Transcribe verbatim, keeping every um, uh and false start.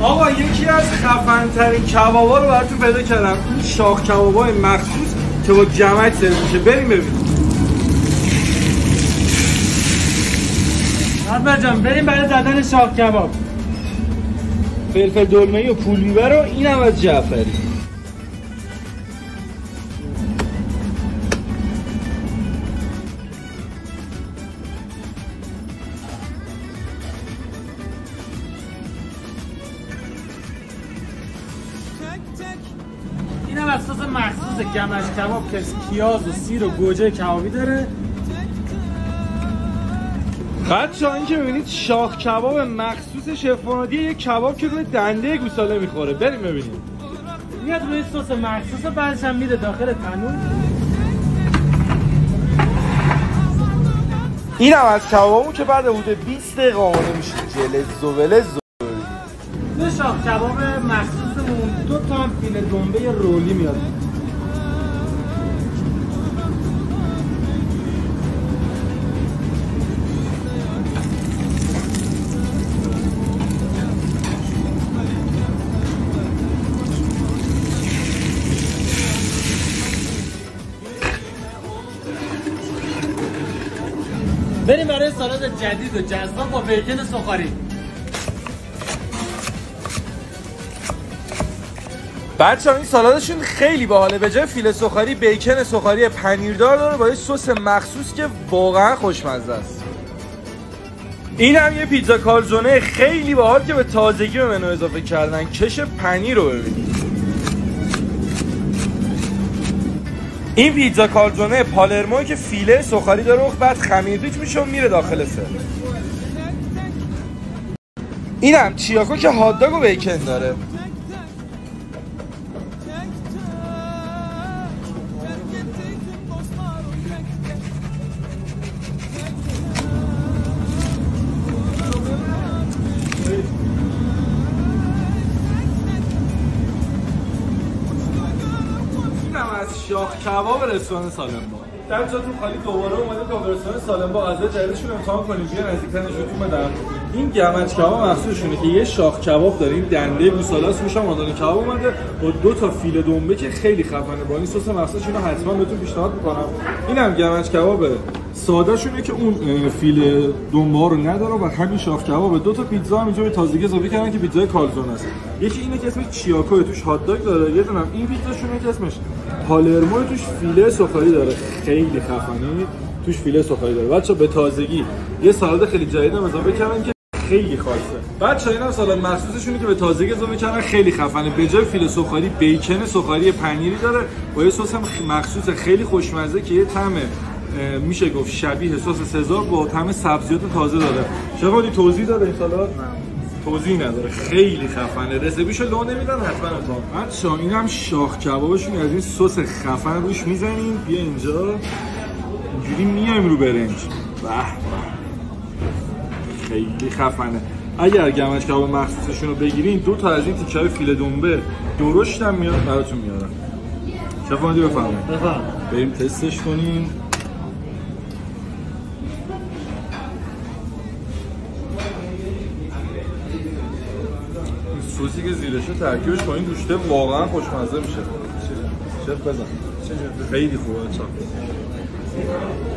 آقا یکی از خفن ترین کبابا رو براتون پیدا کردم. این شاخ کبابای مخصوص که با جمعیت سرو میشه. بریم ببینیم. حتما جان بریم برای زدن شاخ کباب. فلفل دلمه‌ای و پول بیبر و اینم از جعفری. اینم از سس مخصوص گمش کباب که پیاز و سیر و گوجه کبابی داره. بچه‌ها این که ببینید شاخ کباب مخصوص شف فنادی، یک کباب که روی دنده گوساله میخوره. بریم ببینیم. میاد روی سس مخصوص، بعدش هم میره داخل تنور. این هم از کبابمون که بعد حدود بیست دقیقه آماده میشه. جلز و ولز. دو شاخ کباب مخصوصمون دو تا هم فیله دنبه رولی میاد. بریم برای سالاد جدید و جذاب با بیکن سوخاری. بچه‌ها این سالادشون خیلی باحاله. به جای فیله سوخاری بیکن سوخاری پنیردار داره با یه سس مخصوص که واقعا خوشمزه است. این هم یه پیتزا کالزونه خیلی باحال که به تازگی به منو اضافه کردن. کش پنیر رو ببینید. این پیتزا کالزونه پالرمو که فیله سوخاری داره و بعد خمیر پیچ میشه و میره داخل سر. این هم چیاکو که هاتداگ و بیکن داره. شاخ کباب رستوران سالمبا. در جاتون خالی دوباره اومدیم تا رستوران سالمبا از جدیدشون امتحان کنیم. بیا نزدیک‌تر نشونتون بدم. این گمج کباب مخصوصشونه که یه شاخ کباب داریم، دنده گوسالاست، روش هم آدان کباب اومده با دو تا فیله دنبه که خیلی خفنه. با این سس مخصوصشون رو حتما بهتون پیشنهاد می‌کنم. اینم گمج کباب ساده شونه که اون فیله دنبه ها رو نداره و همین شاخ کباب. دو تا پیتزا هم اینجا به تازگی اضافه کردن که پیتزای کالزونه است. یکی اینه که اسمش چیاکو، توش هات داگ داره. یه دونم این پیتزاشونه که اسمش پالرمو، توش فیله سوخاری داره. خیلی خفنی، توش فیله سوخاری داره. بچه‌ها به تازگی یه سالاد خیلی جدید هم اضافه کردن که خیلی خاصه. بچه‌ها اینم سالاد مخصوصشونه که به تازگی اضافه کردن، خیلی خفنه. به جای فیله سوخاری بیکن سوخاری پنیری داره با یه سس مخصوص خیلی خوشمزه که یه طعم میشه گفت شبیه سس سزار با طعم سبزیات تازه داره. شما توضیح داره این سالاد؟ توضیح نداره. خیلی خفنه. رسیپیشو لو نمیدن، حتما امتحان. بچه‌ها اینم شاخ کبابشون از این سس خفن روش میزنیم. بیا اینجا اینجوری میایم رو برنج. به خیلی خفنه. اگر گمج کباب مخصوصشون رو بگیرین، دو تا از این تیکه‌های فیله دنبه درشت هم میاد براتون میارم. شفاندی بفرمایید. بفرمایید. بریم تستش کنیم. سوسی که زیرشه ترکیبش با این گوشته واقعا خوشمزه میشه. شف بزن. خیلی خوبه.